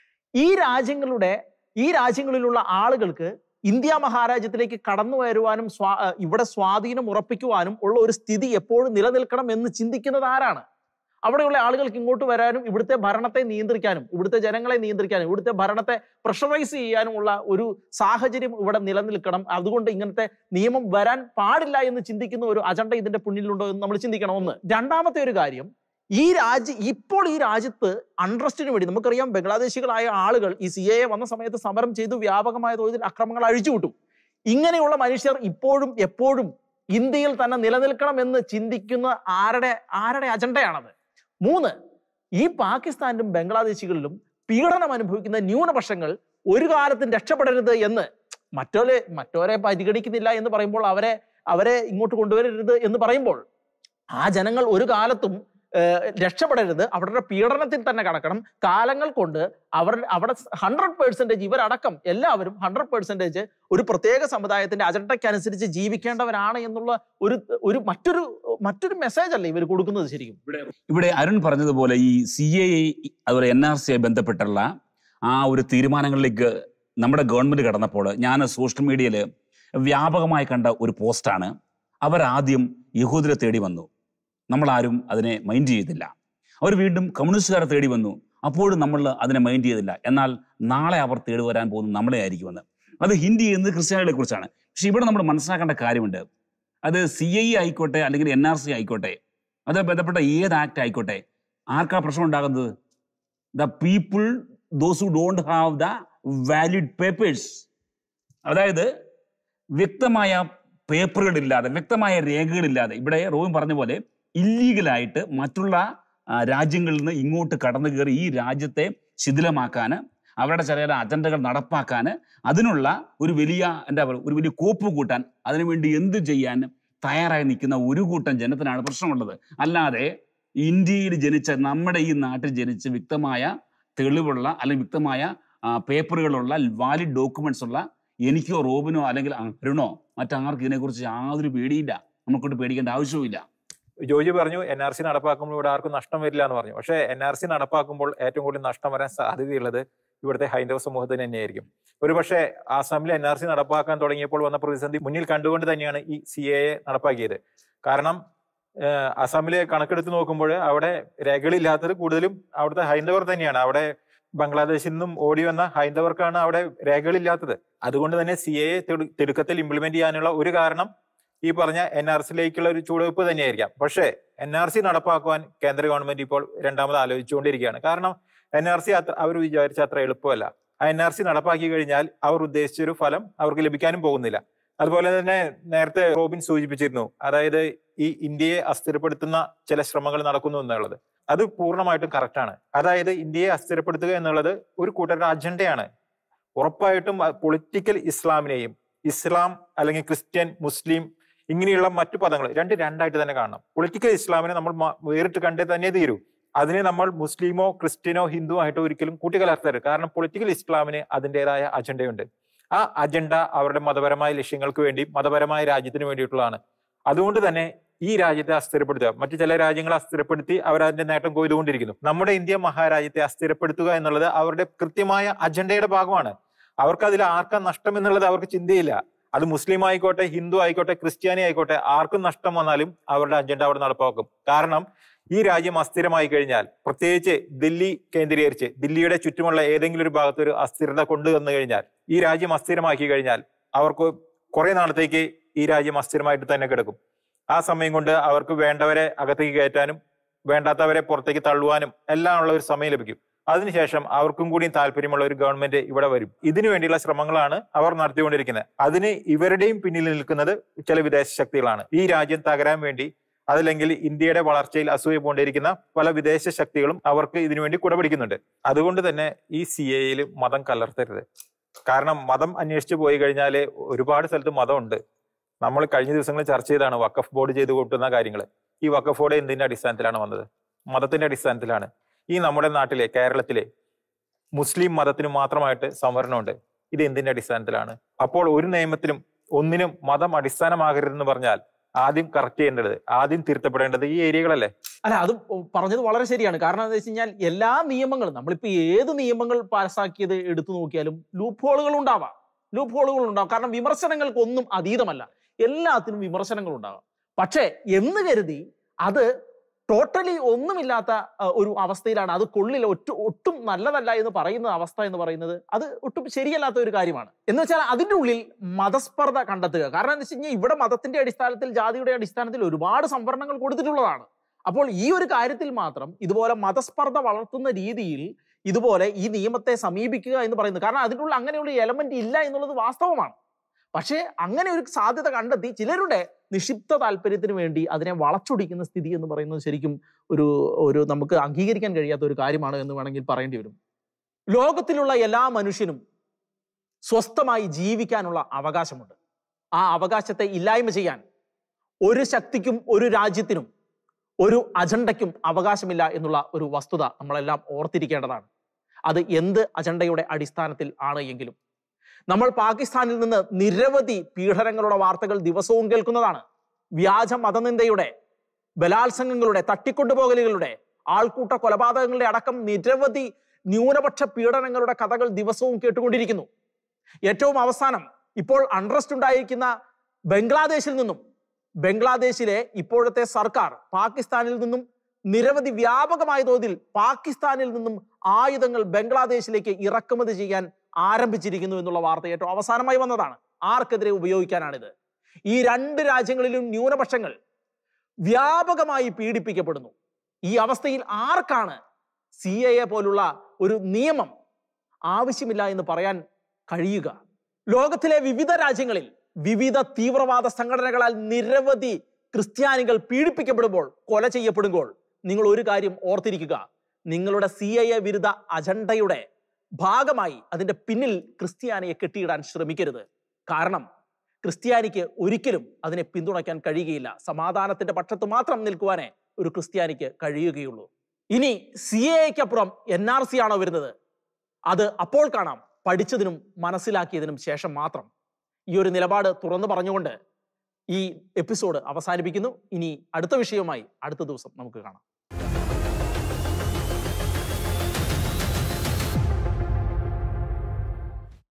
ഈ രാജ്യങ്ങളുടെ ഈ രാജ്യങ്ങളിലുള്ള ആളുകൾക്ക് ഇന്ത്യ മഹാരാജ്യത്തിലേക്ക് കടന്നു വരുവാനും സ്വാ ഇവിടെ സ്വാധീനം ഉറപ്പിക്കുവാനും ഉള്ള ഒരു സ്ഥിതി എപ്പോഴും നിലനിൽക്കണം എന്ന് ചിന്തിക്കുന്നത് ആരാണ്? അവിടെയുള്ള ആളുകൾക്ക് ഇങ്ങോട്ട് വരാനും ഇവിടുത്തെ ഭരണത്തെ നിയന്ത്രിക്കാനും ഇവിടുത്തെ ജനങ്ങളെ നിയന്ത്രിക്കാനും ഇവിടുത്തെ ഭരണത്തെ പ്രഷറൈസ് ചെയ്യാനുമുള്ള ഒരു സാഹചര്യം ഇവിടെ നിലനിൽക്കണം. അതുകൊണ്ട് ഇങ്ങനത്തെ നിയമം വരാൻ പാടില്ല എന്ന് ചിന്തിക്കുന്ന ഒരു അജണ്ട ഇതിന്റെ പിന്നിലുണ്ടോ എന്ന് നമ്മൾ ചിന്തിക്കണം. ഒന്ന്. രണ്ടാമത്തെ ഒരു കാര്യം, ഈ രാജ്യ ഇപ്പോൾ ഈ രാജ്യത്ത് അൺട്രസ്റ്റിന് വേണ്ടി നമുക്കറിയാം ബംഗ്ലാദേശികളായ ആളുകൾ ഈ സി എ വന്ന സമയത്ത് സമരം ചെയ്തു വ്യാപകമായ തോതിൽ അക്രമങ്ങൾ അഴിച്ചുവിട്ടു. ഇങ്ങനെയുള്ള മനുഷ്യർ ഇപ്പോഴും എപ്പോഴും ഇന്ത്യയിൽ തന്നെ നിലനിൽക്കണം എന്ന് ചിന്തിക്കുന്ന ആരുടെ ആരുടെ അജണ്ടയാണത്? മൂന്ന്, ഈ പാകിസ്ഥാനിലും ബംഗ്ലാദേശികളിലും പീഡനം അനുഭവിക്കുന്ന ന്യൂനപക്ഷങ്ങൾ ഒരു കാലത്തും രക്ഷപ്പെടരുത് എന്ന് മറ്റോരെ മറ്റോരെ പരിഗണിക്കുന്നില്ല എന്ന് പറയുമ്പോൾ അവരെ അവരെ ഇങ്ങോട്ട് കൊണ്ടുവരരുത് എന്ന് പറയുമ്പോൾ ആ ജനങ്ങൾ ഒരു കാലത്തും രക്ഷപ്പെടരുത്, അവരുടെ പീഡനത്തിൽ തന്നെ കടക്കണം. കാലങ്ങൾ കൊണ്ട് അവർ അവിടെ ഹൺഡ്രഡ് പേഴ്സൻറ്റേജ് ഇവരടക്കം എല്ലാവരും ഹൺഡ്രഡ് പേഴ്സൻറ്റേജ് ഒരു പ്രത്യേക സമുദായത്തിന്റെ അജണ്ടയ്ക്കനുസരിച്ച് ജീവിക്കേണ്ടവരാണ് എന്നുള്ള ഒരു ഒരു മറ്റൊരു മറ്റൊരു മെസ്സേജ് അല്ലേ ഇവർ കൊടുക്കുന്നത്? ശരിക്കും ഇവിടെ അരുൺ പറഞ്ഞതുപോലെ ഈ സി എ അതുപോലെ എൻ ആർ സിയെ ബന്ധപ്പെട്ടുള്ള ആ ഒരു തീരുമാനങ്ങളിലേക്ക് നമ്മുടെ ഗവൺമെന്റ് കടന്നപ്പോൾ ഞാൻ സോഷ്യൽ മീഡിയയിൽ വ്യാപകമായി കണ്ട ഒരു പോസ്റ്റാണ്. അവരാദ്യം യഹൂദരെ തേടി വന്നു, നമ്മളാരും അതിനെ മൈൻഡ് ചെയ്തില്ല. അവർ വീണ്ടും കമ്മ്യൂണിസ്റ്റുകാരെ തേടി വന്നു, അപ്പോഴും നമ്മൾ അതിനെ മൈൻഡ് ചെയ്തില്ല. എന്നാൽ നാളെ അവർ തേടി വരാൻ പോകുന്നത് നമ്മളെ ആയിരിക്കുമെന്ന്. അത് ഹിന്ദി എന്ന് ക്രിസ്ത്യാനികളെ കുറിച്ചാണ്. പക്ഷെ ഇവിടെ നമ്മൾ മനസ്സിലാക്കേണ്ട കാര്യമുണ്ട്, അത് സി ഐ ആയിക്കോട്ടെ അല്ലെങ്കിൽ എൻ ആർ സി ആയിക്കോട്ടെ, അത് ബന്ധപ്പെട്ട ഏത് ആക്ട് ആയിക്കോട്ടെ, ആർക്കാ പ്രശ്നം ഉണ്ടാകുന്നത്? The people those who don't have the valid papers. അതായത് വ്യക്തമായ പേപ്പറുകളില്ലാതെ, വ്യക്തമായ രേഖകളില്ലാതെ, ഇവിടെ റോബിൻ പറഞ്ഞ പോലെ ഇല്ലീഗലായിട്ട് മറ്റുള്ള രാജ്യങ്ങളിൽ നിന്ന് ഇങ്ങോട്ട് കടന്നു കയറി ഈ രാജ്യത്തെ ശിഥിലമാക്കാൻ, അവരുടെ ചില ചില അജണ്ടകൾ നടപ്പാക്കാൻ, അതിനുള്ള ഒരു വലിയ എന്താ പറയുക ഒരു വലിയ കോപ്പ് കൂട്ടാൻ, അതിനുവേണ്ടി എന്ത് ചെയ്യാൻ തയ്യാറായി നിൽക്കുന്ന ഒരു കൂട്ടം ജനത്തിനാണ് പ്രശ്നമുള്ളത്. അല്ലാതെ ഇന്ത്യയിൽ ജനിച്ച, നമ്മുടെ ഈ നാട്ടിൽ ജനിച്ച് വ്യക്തമായ തെളിവുള്ള അല്ലെങ്കിൽ വ്യക്തമായ പേപ്പറുകളുള്ള വാലിഡ് ഡോക്യുമെന്റ്സ് ഉള്ള എനിക്കോ റോബിനോ അല്ലെങ്കിൽ അരുണോ മറ്റാർക്കും ഇതിനെക്കുറിച്ച് യാതൊരു പേടിയില്ല. നമുക്കൊട്ട് പേടിക്കേണ്ട ആവശ്യവുമില്ല. ജോജി പറഞ്ഞു എൻ ആർ സി നടപ്പാക്കുമ്പോൾ ഇവിടെ ആർക്കും നഷ്ടം വരില്ല എന്ന് പറഞ്ഞു. പക്ഷേ എൻ ആർ സി നടപ്പാക്കുമ്പോൾ ഏറ്റവും കൂടുതൽ നഷ്ടം വരാൻ സാധ്യതയുള്ളത് ഇവിടുത്തെ ഹൈന്ദവ സമൂഹത്തിന് തന്നെയായിരിക്കും. ഒരു പക്ഷേ ആസാമിൽ എൻ ആർ സി നടപ്പാക്കാൻ തുടങ്ങിയപ്പോൾ വന്ന പ്രതിസന്ധി മുന്നിൽ കണ്ടുകൊണ്ട് തന്നെയാണ് ഈ സി എ എ നടപ്പാക്കിയത്. കാരണം അസാമിലെ കണക്കെടുത്ത് നോക്കുമ്പോൾ അവിടെ രേഖകളില്ലാത്തത് കൂടുതലും അവിടുത്തെ ഹൈന്ദവർ തന്നെയാണ്. അവിടെ ബംഗ്ലാദേശിൽ നിന്നും ഓടി വന്ന ഹൈന്ദവർക്കാണ് അവിടെ രേഖകളില്ലാത്തത്. അതുകൊണ്ട് തന്നെ സി എ എ തിടുക്കത്തിൽ ഇംപ്ലിമെന്റ് ചെയ്യാനുള്ള ഒരു കാരണം ഈ പറഞ്ഞ എൻ ആർ സിയിലേക്കുള്ള ഒരു ചുവടുവെപ്പ് തന്നെയായിരിക്കാം. പക്ഷേ എൻ ആർ സി നടപ്പാക്കുവാൻ കേന്ദ്ര ഗവൺമെന്റ് ഇപ്പോൾ രണ്ടാമത് ആലോചിച്ചുകൊണ്ടിരിക്കുകയാണ്. കാരണം എൻ ആർ സി അത്ര അവർ വിചാരിച്ച അത്ര എളുപ്പമല്ല. ആ എൻ ആർ സി നടപ്പാക്കി കഴിഞ്ഞാൽ അവർ ഉദ്ദേശിച്ചൊരു ഫലം അവർക്ക് ലഭിക്കാനും പോകുന്നില്ല. അതുപോലെ തന്നെ നേരത്തെ റോബിൻ സൂചിപ്പിച്ചിരുന്നു, അതായത് ഈ ഇന്ത്യയെ അസ്ഥിരപ്പെടുത്തുന്ന ചില ശ്രമങ്ങൾ നടക്കുന്നു എന്നുള്ളത്. അത് പൂർണ്ണമായിട്ടും കറക്റ്റാണ്. അതായത് ഇന്ത്യയെ അസ്ഥിരപ്പെടുത്തുക എന്നുള്ളത് ഒരു കൂട്ടരുടെ അജണ്ടയാണ്. ഉറപ്പായിട്ടും പൊളിറ്റിക്കൽ ഇസ്ലാമിനെയും ഇസ്ലാം അല്ലെങ്കിൽ ക്രിസ്ത്യൻ, മുസ്ലിം ഇങ്ങനെയുള്ള മറ്റു പദങ്ങൾ രണ്ട് രണ്ടായിട്ട് തന്നെ കാണണം. പൊളിറ്റിക്കൽ ഇസ്ലാമിനെ നമ്മൾ വേറിട്ട് കണ്ടേ തന്നെ തീരൂ. അതിനെ നമ്മൾ മുസ്ലിമോ ക്രിസ്ത്യനോ ഹിന്ദു ആയിട്ടോ ഒരിക്കലും കൂട്ടിക്കലർത്തരുത്. കാരണം പൊളിറ്റിക്കൽ ഇസ്ലാമിന് അതിൻ്റെതായ അജണ്ടയുണ്ട്. ആ അജണ്ട അവരുടെ മതപരമായ ലക്ഷ്യങ്ങൾക്ക് വേണ്ടി, മതപരമായ രാജ്യത്തിന് വേണ്ടിയിട്ടുള്ളതാണ്. അതുകൊണ്ട് തന്നെ ഈ രാജ്യത്തെ അസ്ഥിരപ്പെടുത്തുക, മറ്റു ചില രാജ്യങ്ങളെ അസ്ഥിരപ്പെടുത്തി അവർ അതിന്റെ നേട്ടം കൊയ്തുകൊണ്ടിരിക്കുന്നു. നമ്മുടെ ഇന്ത്യ മഹാരാജ്യത്തെ അസ്ഥിരപ്പെടുത്തുക എന്നുള്ളത് അവരുടെ കൃത്യമായ അജണ്ടയുടെ ഭാഗമാണ്. അവർക്ക് അതിൽ ആർക്കാ നഷ്ടം എന്നുള്ളത് അവർക്ക് ചിന്തയില്ല. അത് മുസ്ലിം ആയിക്കോട്ടെ, ഹിന്ദു ആയിക്കോട്ടെ, ക്രിസ്ത്യാനി ആയിക്കോട്ടെ, ആർക്കും നഷ്ടം വന്നാലും അവരുടെ അജണ്ട അവിടെ നടപ്പാക്കും. കാരണം ഈ രാജ്യം അസ്ഥിരമായി കഴിഞ്ഞാൽ, പ്രത്യേകിച്ച് ദില്ലി കേന്ദ്രീകരിച്ച് ദില്ലിയുടെ ചുറ്റുമുള്ള ഏതെങ്കിലും ഒരു ഭാഗത്ത് ഒരു അസ്ഥിരത കൊണ്ടുവന്നു കഴിഞ്ഞാൽ, ഈ രാജ്യം അസ്ഥിരമാക്കി കഴിഞ്ഞാൽ അവർക്ക് കുറെ നാളത്തേക്ക് ഈ രാജ്യം അസ്ഥിരമായിട്ട് തന്നെ കിടക്കും. ആ സമയം കൊണ്ട് അവർക്ക് വേണ്ടവരെ അകത്തേക്ക് കയറ്റാനും വേണ്ടാത്തവരെ പുറത്തേക്ക് തള്ളുവാനും എല്ലാം ഉള്ള ഒരു സമയം ലഭിക്കും. അതിനുശേഷം അവർക്കും കൂടി താല്പര്യമുള്ള ഒരു ഗവൺമെന്റ് ഇവിടെ വരും. ഇതിനു വേണ്ടിയുള്ള ശ്രമങ്ങളാണ് അവർ നടത്തിക്കൊണ്ടിരിക്കുന്നത്. അതിന് ഇവരുടെയും പിന്നിൽ നിൽക്കുന്നത് ചില വിദേശ ശക്തികളാണ്. ഈ രാജ്യം തകരാൻ വേണ്ടി, അതല്ലെങ്കിൽ ഇന്ത്യയുടെ വളർച്ചയിൽ അസൂയ പൂണ്ടിരിക്കുന്ന പല വിദേശ ശക്തികളും അവർക്ക് ഇതിനുവേണ്ടി കുടപിടിക്കുന്നുണ്ട്. അതുകൊണ്ട് തന്നെ ഈ സി എയിൽ മതം കലർത്തരുത്. കാരണം മതം അന്വേഷിച്ചു പോയി കഴിഞ്ഞാൽ ഒരുപാട് സ്ഥലത്ത് മതമുണ്ട്. നമ്മൾ കഴിഞ്ഞ ദിവസങ്ങളിൽ ചർച്ച ചെയ്താണ് വഖഫ് ബോർഡ് ചെയ്ത് കൂട്ടുന്ന കാര്യങ്ങൾ. ഈ വഖഫ് ബോർഡ് എന്തിന്റെ അടിസ്ഥാനത്തിലാണ് വന്നത്? മതത്തിന്റെ അടിസ്ഥാനത്തിലാണ്. ഈ നമ്മുടെ നാട്ടിലെ കേരളത്തിലെ മുസ്ലിം മതത്തിന് മാത്രമായിട്ട് സംവരണമുണ്ട്. ഇത് എന്തിന്റെ അടിസ്ഥാനത്തിലാണ്? അപ്പോൾ ഒരു നിയമത്തിലും ഒന്നിനും മതം അടിസ്ഥാനമാകരുതെന്ന് പറഞ്ഞാൽ ആദ്യം കറക്റ്റ് ചെയ്യേണ്ടത്, ആദ്യം തിരുത്തപ്പെടേണ്ടത് ഈ ഏരിയകളല്ലേ? അല്ല, അത് പറഞ്ഞത് വളരെ ശരിയാണ്. കാരണം എന്താ വെച്ച് കഴിഞ്ഞാൽ എല്ലാ നിയമങ്ങളും, നമ്മളിപ്പോ ഏത് നിയമങ്ങൾ പാസ്സാക്കിയത് എടുത്തു നോക്കിയാലും ലൂപ്പ് ഹോളുകൾ ഉണ്ടാവാം. ലൂപ്പ് ഹോളുകൾ ഉണ്ടാവും. കാരണം വിമർശനങ്ങൾക്ക് ഒന്നും അതീതമല്ല, എല്ലാത്തിനും വിമർശനങ്ങൾ ഉണ്ടാവാം. പക്ഷേ എന്ന് കരുതി അത് ടോട്ടലി ഒന്നുമില്ലാത്ത ഒരു അവസ്ഥയിലാണ്, അത് കൊള്ളില്ല, ഒറ്റ ഒട്ടും നല്ലതല്ല എന്ന് പറയുന്ന അവസ്ഥ എന്ന് പറയുന്നത് അത് ഒട്ടും ശരിയല്ലാത്ത ഒരു കാര്യമാണ്. എന്ന് വെച്ചാൽ അതിൻ്റെ ഉള്ളിൽ മതസ്പർദ്ധ കണ്ടെത്തുക. കാരണം എന്താ വെച്ച് കഴിഞ്ഞാൽ ഇവിടെ മതത്തിന്റെ അടിസ്ഥാനത്തിൽ, ജാതിയുടെ അടിസ്ഥാനത്തിൽ ഒരുപാട് സംവരണങ്ങൾ കൊടുത്തിട്ടുള്ളതാണ്. അപ്പോൾ ഈ ഒരു കാര്യത്തിൽ മാത്രം ഇതുപോലെ മതസ്പർദ്ധ വളർത്തുന്ന രീതിയിൽ ഇതുപോലെ ഈ നിയമത്തെ സമീപിക്കുക എന്ന് പറയുന്നത്, കാരണം അതിനുള്ള അങ്ങനെയുള്ള എലമെന്റ് ഇല്ല എന്നുള്ളത് വാസ്തവമാണ്. പക്ഷേ അങ്ങനെ ഒരു സാധ്യത കണ്ടെത്തി ചിലരുടെ നിക്ഷിപ്ത താല്പര്യത്തിന് വേണ്ടി അതിനെ വളച്ചൊടിക്കുന്ന സ്ഥിതി എന്ന് പറയുന്നത് ശരിക്കും ഒരു ഒരു നമുക്ക് അംഗീകരിക്കാൻ കഴിയാത്ത ഒരു കാര്യമാണ് എന്ന് വേണമെങ്കിൽ പറയേണ്ടി വരും. ലോകത്തിലുള്ള എല്ലാ മനുഷ്യനും സ്വസ്ഥമായി ജീവിക്കാനുള്ള അവകാശമുണ്ട്. ആ അവകാശത്തെ ഇല്ലായ്മ ചെയ്യാൻ ഒരു ശക്തിക്കും ഒരു രാജ്യത്തിനും ഒരു അജണ്ടയ്ക്കും അവകാശമില്ല എന്നുള്ള ഒരു വസ്തുത നമ്മളെല്ലാം ഓർത്തിരിക്കേണ്ടതാണ്. അത് എന്ത് അജണ്ടയുടെ അടിസ്ഥാനത്തിൽ ആണ് എങ്കിലും. നമ്മൾ പാകിസ്ഥാനിൽ നിന്ന് നിരവധി പീഡനങ്ങളുടെ വാർത്തകൾ ദിവസവും കേൾക്കുന്നതാണ്. വ്യാജ മതനിന്ദയുടെ, ബലാത്സംഗങ്ങളുടെ, തട്ടിക്കൊണ്ടുപോകലുകളുടെ, ആൾക്കൂട്ട കൊലപാതകങ്ങളുടെ അടക്കം നിരവധി ന്യൂനപക്ഷ പീഡനങ്ങളുടെ കഥകൾ ദിവസവും കേട്ടുകൊണ്ടിരിക്കുന്നു. ഏറ്റവും അവസാനം ഇപ്പോൾ അൺറസ്റ്റ് ഉണ്ടായിരിക്കുന്ന ബംഗ്ലാദേശിൽ നിന്നും, ബംഗ്ലാദേശിലെ ഇപ്പോഴത്തെ സർക്കാർ പാകിസ്ഥാനിൽ നിന്നും നിരവധി വ്യാപകമായ തോതിൽ പാകിസ്ഥാനിൽ നിന്നും ആയുധങ്ങൾ ബംഗ്ലാദേശിലേക്ക് ഇറക്കുമതി ചെയ്യാൻ ആരംഭിച്ചിരിക്കുന്നു എന്നുള്ള വാർത്ത ഏറ്റവും അവസാനമായി വന്നതാണ്. ആർക്കെതിരെ ഉപയോഗിക്കാനാണിത്? ഈ രണ്ട് രാജ്യങ്ങളിലും ന്യൂനപക്ഷങ്ങൾ വ്യാപകമായി പീഡിപ്പിക്കപ്പെടുന്നു. ഈ അവസ്ഥയിൽ ആർക്കാണ് സി എ എ പോലുള്ള ഒരു നിയമം ആവശ്യമില്ല എന്ന് പറയാൻ കഴിയുക? ലോകത്തിലെ വിവിധ രാജ്യങ്ങളിൽ വിവിധ തീവ്രവാദ സംഘടനകളാൽ നിരവധി ക്രിസ്ത്യാനികൾ പീഡിപ്പിക്കപ്പെടുമ്പോൾ, കൊല ചെയ്യപ്പെടുമ്പോൾ നിങ്ങൾ ഒരു കാര്യം ഓർത്തിരിക്കുക, നിങ്ങളുടെ സി എ എ വിരുദ്ധ അജണ്ടയുടെ ഭാഗമായി അതിൻ്റെ പിന്നിൽ ക്രിസ്ത്യാനിയെ കെട്ടിയിടാൻ ശ്രമിക്കരുത്. കാരണം ക്രിസ്ത്യാനിക്ക് ഒരിക്കലും അതിനെ പിന്തുണയ്ക്കാൻ കഴിയുകയില്ല. സമാധാനത്തിന്റെ പക്ഷത്ത് മാത്രം നിൽക്കുവാനേ ഒരു ക്രിസ്ത്യാനിക്ക് കഴിയുകയുള്ളൂ. ഇനി സി എ എക്കപ്പുറം എൻ ആർ സി ആണോ വരുന്നത്? അത് അപ്പോൾ കാണാം, പഠിച്ചതിനും മനസ്സിലാക്കിയതിനും ശേഷം മാത്രം. ഈ ഒരു നിലപാട് തുറന്നു പറഞ്ഞുകൊണ്ട് ഈ എപ്പിസോഡ് അവസാനിപ്പിക്കുന്നു. ഇനി അടുത്ത വിഷയവുമായി അടുത്ത ദിവസം നമുക്ക് കാണാം.